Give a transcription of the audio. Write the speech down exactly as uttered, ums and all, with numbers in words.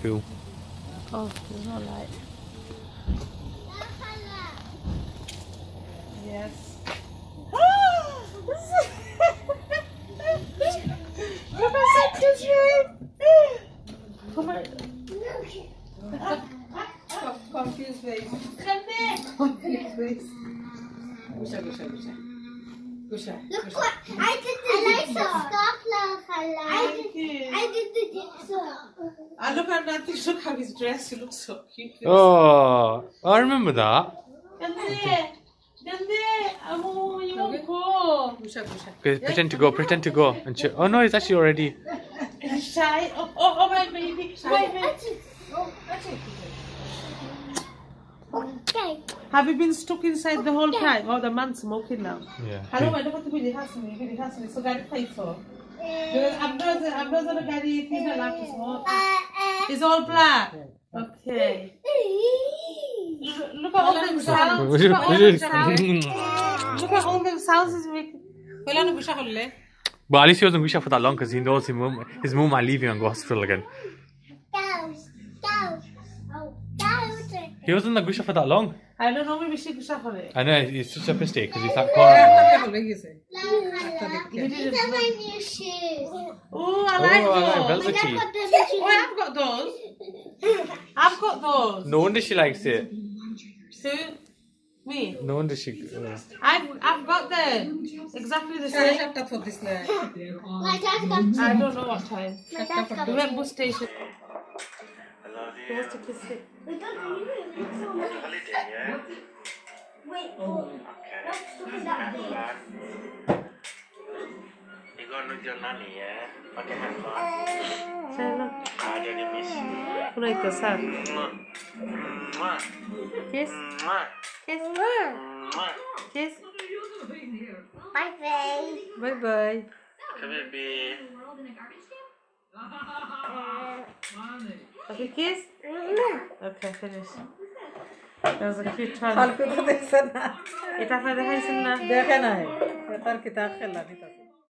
Cool. Oh, there's no light. Yes. Look at Santa's room. Come on. Confused face. Confused face. Gusha, gusha, gusha. Gusha. Look what I did the jigsaw. Stop, I did. I did the jigsaw. And look at that. Look how he's dressed. He looks so cute. Oh, I remember that. Gande, Gande. Oh, you won't go. Gusha, gusha. Okay, pretend to go, pretend to go. And she, oh no, it's actually already. He's shy. Oh, oh, oh, my baby. My baby. Okay. Have you been stuck inside the whole time? Oh, the man's smoking now. Yeah. Hello, I don't want to be the husband. Be the husband. So, got fight for. Because I'm not. I'm not gonna get it. He's not allowed to smoke. It's all black. Okay. Look at all them sounds. Look at all them sounds. Look at all them sounds he's making. But at least he wasn't Gusha for that long because he knows his mom, his mom might leave him and go hospital again. He wasn't the Gusha for that long. I don't know, maybe she could suffer it. I know, it's such a mistake because he's that corner. These are my new shoes. Oh, I like Oh, I like those. velvety. Oh, I've got those. I've got those. No wonder she likes it. Who? Me. No wonder she. Uh, I've I've got them. Exactly the same. My dad's got I don't know what time. My dad's got We went bus station. He wants to kiss it. Wait, oh. Let's look at that thing. You go to your nanny, yeah? Okay, hang on. Say look. I didn't miss you. Like this, huh? Mwah. Kiss. Mwah. Kiss. Mwah. Kiss. Bye, babe. Bye bye. Come here, baby. Okay, kiss. Okay, finish. That was a cute one. Halka to dekha na. Ita fa dekhai sunna. Dekha na hai. Tar kitab khela nahi ta.